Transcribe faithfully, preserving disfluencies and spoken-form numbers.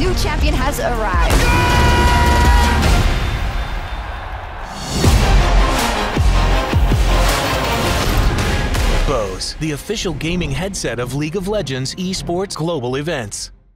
new champion has arrived. Bose, the official gaming headset of League of Legends esports global events.